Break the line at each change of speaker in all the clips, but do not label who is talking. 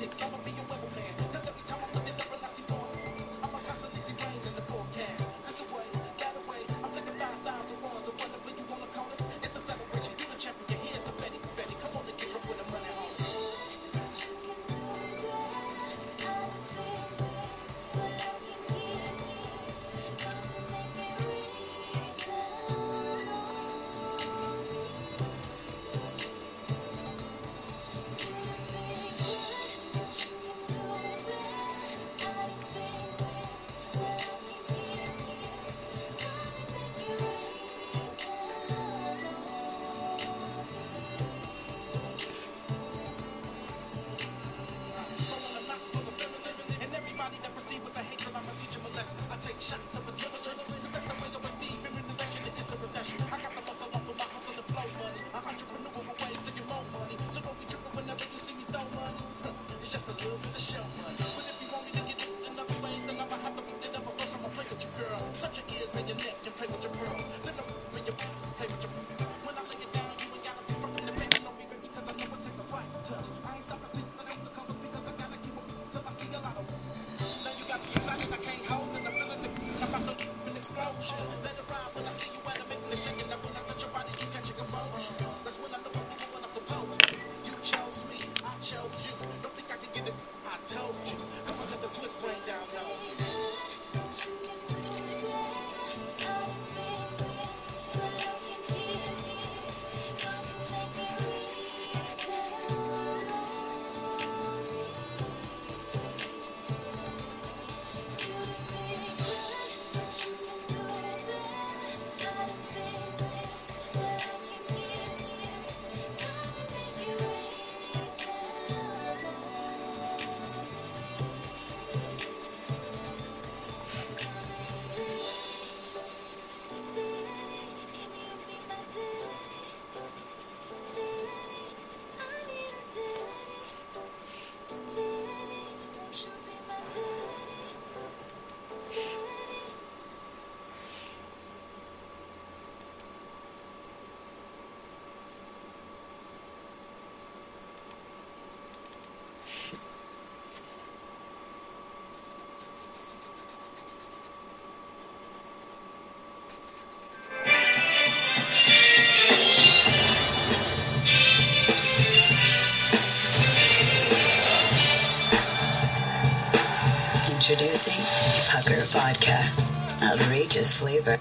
Introducing Pucker Vodka. Outrageous flavor.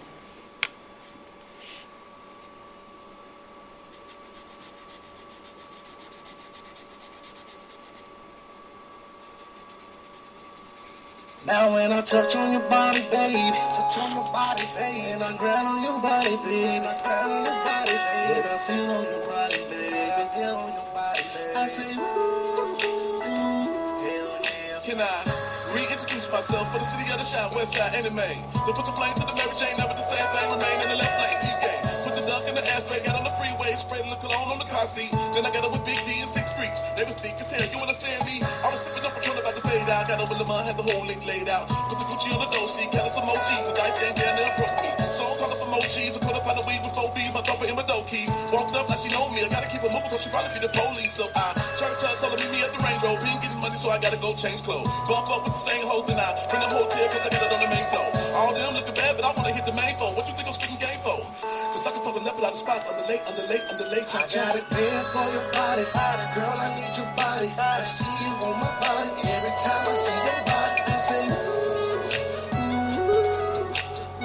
Now when I touch on your body, baby, touch on your body, baby, and I grind on your body, baby, I grind on your body, baby, I feel on your body, baby, I feel on your body, baby. I say, ooh, hell yeah. Can I reintroduce myself for the city of the shot, west side, any Maine? Then put the flame to the Mary Jane, never the same thing, remain in the left lane, keep game. Put the duck in the ashtray, got on the freeway, sprayed a little cologne on the car seat. Then I got up with Big D and 6 freaks. They was thick as hell, you understand me? I was sipping up Patron about to fade out. Got over the mud, had the whole link laid out. Put the Gucci on the door seat, counted some OGs. The dice game down there broke me. So I'm calling for more cheese. I put up on the weed with 4 B's, my doper and my dough keys. Walked up like she know me. I gotta keep her moving cause she probably be the police. So I church her, told her meet me at the Range Road. We ain't getting money, so I gotta go change clothes. Bump up with the same hoes and I bring the hotel cause I got it on the main floor. All them looking bad, but I wanna hit the main floor. What you think I'm skipping game for? Cause I can talk a leopard out of spots. I'm the late, chop chop. I got it there for your body. Girl, I need your body. I see you on my body. Every time I see your body, I say, ooh, ooh,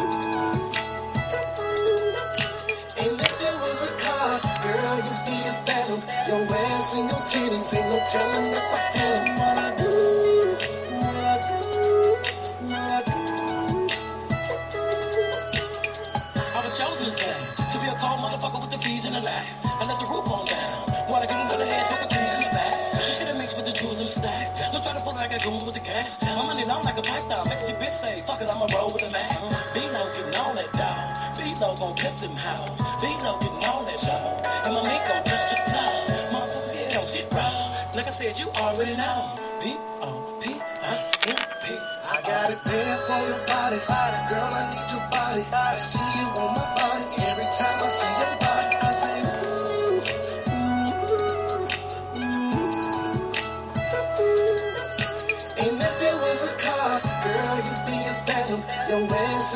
ooh. And if there was a car, girl, you'd be a phantom. Your ass and your titties, ain't no telling if I had them. What I do, what I do, what I do.
I was chosen this game to be a cold motherfucker with the fees in the lag. I let the roof on down. Wanna get with the head, smoke the trees in the back. You see the mix with the jewels and the stacks. Let's try to pull it like a goon with the gas. I'm running on like a pipe down. Make your bitch say, fuck it, I'ma roll with a man. B-Lo getting on that dog. B-Lo gon' pimp them hoes. B-Lo getting on that show. And my mink gon' touch the flow. Motherfucker, yeah, don't shit wrong. Like I said, you already know. P-O-P-I-M-P.
I got it there for your body. Girl, I need your body. I see you on my body. Every time I see your body, I say, ooh, ooh, ooh.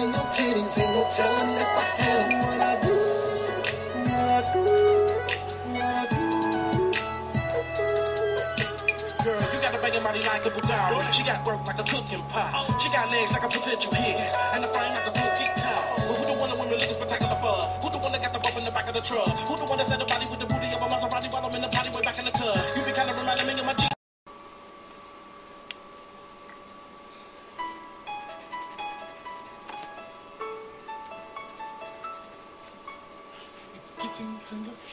and your titties, ain't no telling if I had them. What I do, what I do, what I do.
Girl, you got a banging body like a Bugatti. She got work like a cooking pot. She got legs like a potential hit, and a frame like a cookie car. But who the one that women look spectacular for? Who the one that got the bump in the back of the truck? Who the one that said the body with the booty of a Maserati while I'm in the body way back in the club? You be kind of reminding me of my G.
It's getting kind of...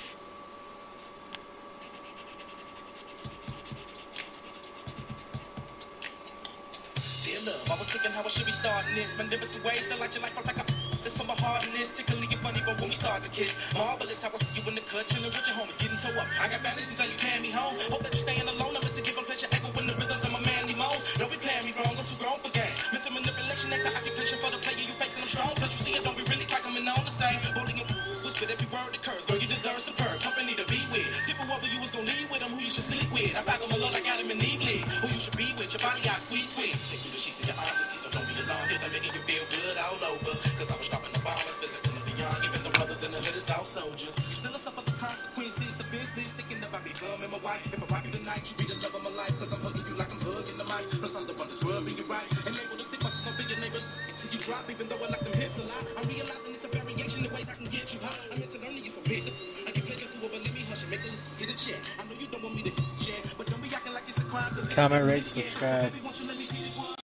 Dear love, I was thinking how I should be starting this. Magnificent ways to light your life up like a... Let's put my heart in this. Tickling your funny, but when we start to kiss, marvelous how I see you in the cut, chilling with your homies, getting toe up. I got balance until you carry me home. Hope that you're staying alone. I'm to give them pleasure, echo in the rhythms of my manly mode. Don't be playing me wrong, I'm too grown for games. Mental manipulation ain't the occupation for the player you facing. I'm strong, cause you see it, don't be really quite coming on the same. Holding your with every word that curves. Girl, you deserve some purr. Company to be with. Skip whoever you was gonna leave with them, who you should sleep with. I fuck them alone like Adam and Eve league. Who you should be with, your body out, sweet, sweet. Take you the sheets in your arms to see, so don't be alone. Get them making you feel good all over. Cause I was dropping the bombers, physical and beyond. Even the brothers in the hood is all soldiers. You still suffer the consequences, the business. Thinking about me, bum and my wife. If I rock you tonight, you be the love of my life. Cause I'm hugging you like I'm hugging the mic. Plus I'm the one that's rubbing you right. And able to stick my tongue for your neighbor until you drop. Even though I like them hips a lot, I'm realizing it's a variation of ways I can get you hot. I'm into learning you so big. I give pleasure to her, but let me hush and make them get a check. I know you don't want me to check, but don't be acting like it's a crime.
Comment, rate, subscribe.